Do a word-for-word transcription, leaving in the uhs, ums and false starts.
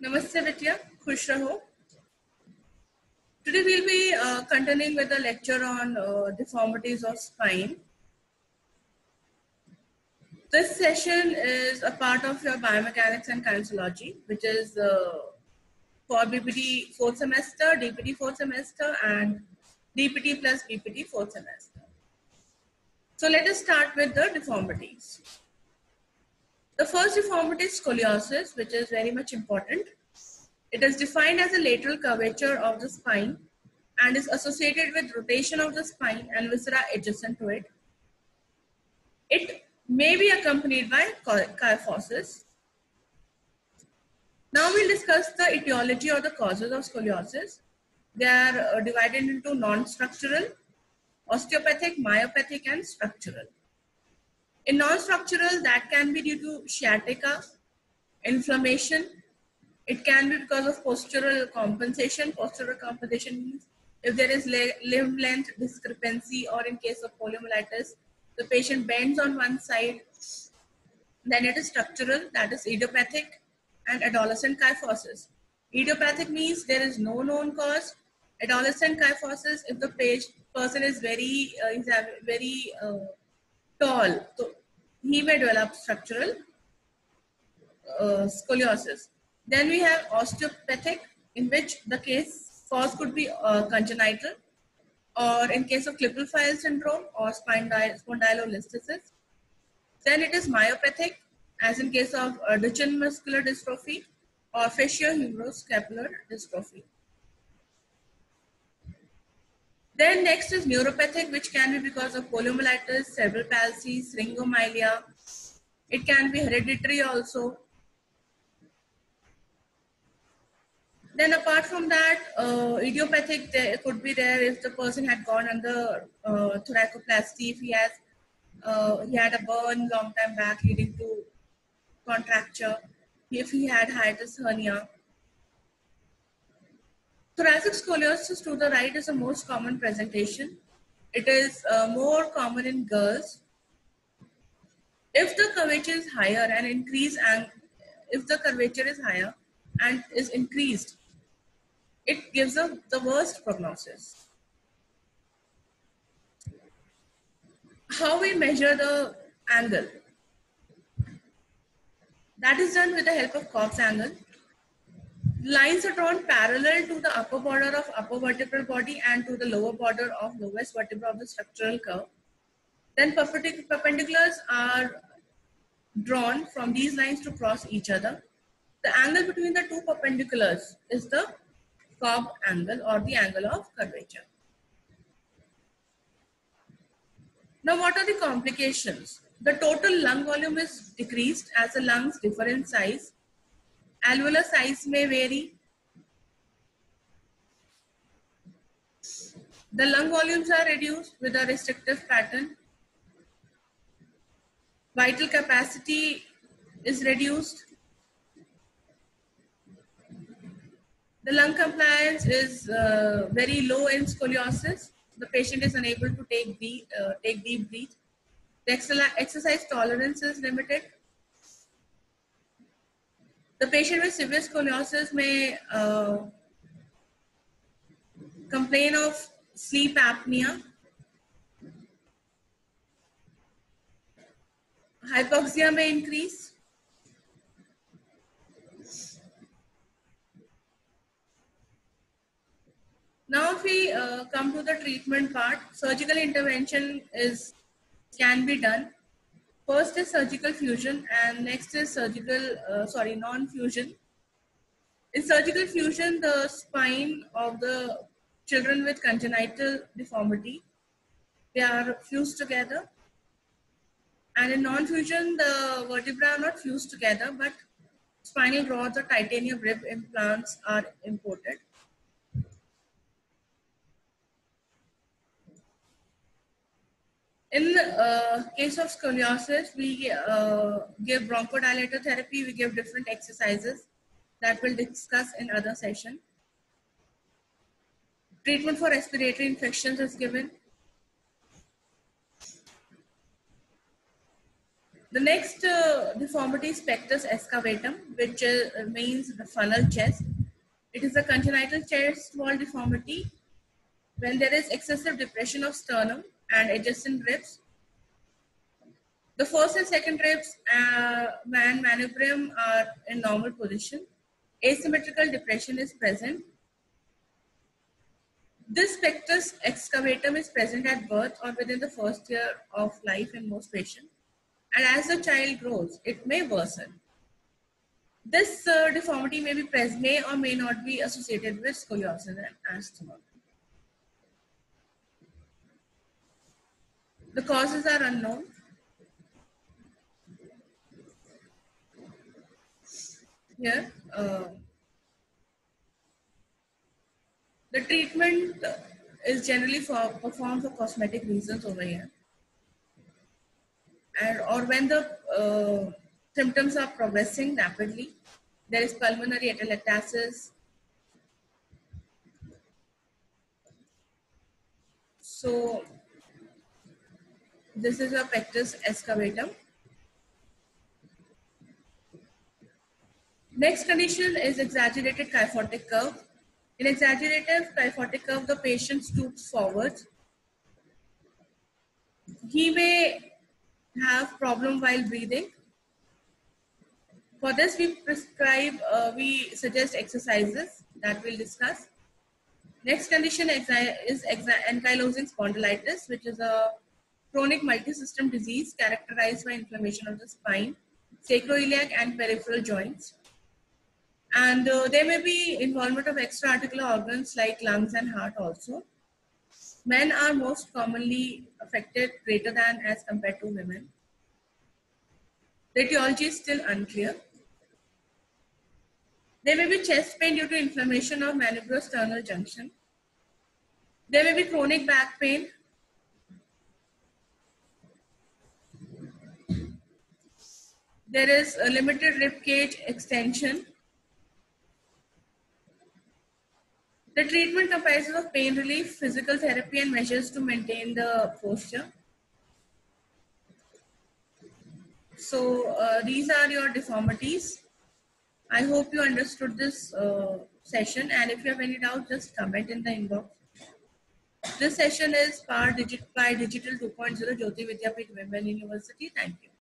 Namaste Vidya, Khush Raho. Today we'll be uh, continuing with the lecture on uh, deformities of spine. This session is a part of your biomechanics and kinesiology, which is uh, for B P T fourth semester, D P T fourth semester, and D P T plus B P T fourth semester. So let us start with the deformities. The first deformity is scoliosis, which is very much important. It is defined as a lateral curvature of the spine and is associated with rotation of the spine and viscera adjacent to it. It may be accompanied by kyphosis. Now we'll discuss the etiology or the causes of scoliosis. They are uh, divided into non-structural, osteopathic, myopathic, and structural. In non-structural, that can be due to sciatica, inflammation. It can be because of postural compensation. Postural compensation means if there is limb length discrepancy, or in case of poliomyelitis, the patient bends on one side, then it is structural, that is idiopathic, and adolescent kyphosis. Idiopathic means there is no known cause. Adolescent kyphosis, if the patient, person is very, uh, is very uh, tall, so he may develop structural uh, scoliosis. Then we have osteopathic, in which the case cause could be uh, congenital, or in case of Klippel-Feil syndrome or spondylolisthesis. Then it is myopathic, as in case of uh, Duchenne muscular dystrophy or facioscapular dystrophy. Then next is neuropathic, which can be because of poliomyelitis, cerebral palsy, syringomyelia. It can be hereditary also. Then apart from that, uh, idiopathic there could be there if the person had gone under uh, thoracoplasty, if he has uh, he had a burn long time back leading to contracture, if he had hiatus hernia. Thoracic scoliosis to the right is the most common presentation. It is uh, more common in girls. If the curvature is higher and increase, and if the curvature is higher and is increased, it gives a, the worst prognosis. How we measure the angle? That is done with the help of Cox angle. Lines are drawn parallel to the upper border of upper vertebral body and to the lower border of lowest vertebra of the structural curve. Then perpendiculars are drawn from these lines to cross each other. The angle between the two perpendiculars is the Cobb angle, or the angle of curvature. Now, what are the complications? The total lung volume is decreased as the lungs differ in size. Alveolar size may vary. The lung volumes are reduced with a restrictive pattern. Vital capacity is reduced. The lung compliance is uh, very low in scoliosis. The patient is unable to take deep, uh, take deep breath. The exercise tolerance is limited. The patient with severe scoliosis may uh, complain of sleep apnea. Hypoxia may increase. Now, if we uh, come to the treatment part, surgical intervention is can be done. First is surgical fusion, and next is surgical, uh, sorry, non-fusion. In surgical fusion, the spine of the children with congenital deformity, they are fused together. And in non-fusion, the vertebrae are not fused together, but spinal rods or titanium rib implants are imported. In the uh, case of scoliosis, we uh, give bronchodilator therapy, we give different exercises that we'll discuss in other session. Treatment for respiratory infections is given. The next uh, deformity is pectus excavatum, which uh, means the funnel chest. It is a congenital chest wall deformity when there is excessive depression of sternum and adjacent ribs. The first and second ribs uh, and manubrium are in normal position. Asymmetrical depression is present. This pectus excavatum is present at birth or within the first year of life in most patients. And as the child grows, it may worsen. This uh, deformity may be present, may or may not be associated with scoliosis and asthma. The causes are unknown. Here, uh, the treatment is generally for, performed for cosmetic reasons over here. And, or when the uh, symptoms are progressing rapidly, there is pulmonary atelectasis. So, this is a pectus excavatum. Next condition is exaggerated kyphotic curve. In exaggerated kyphotic curve, the patient stoops forward. He may have problem while breathing. For this, we prescribe, uh, we suggest exercises that we'll discuss. Next condition is ankylosing spondylitis, which is a chronic multi-system disease characterized by inflammation of the spine, sacroiliac and peripheral joints. And uh, there may be involvement of extra-articular organs like lungs and heart also. Men are most commonly affected greater than as compared to women. The etiology is still unclear. There may be chest pain due to inflammation of manubriosternal junction. There may be chronic back pain. There is a limited rib cage extension. The treatment comprises of pain relief, physical therapy, and measures to maintain the posture. So uh, these are your deformities. I hope you understood this uh, session, and if you have any doubt, just comment in the inbox. This session is powered by Digital two point oh Jyoti Vidyapeeth Women University. Thank you.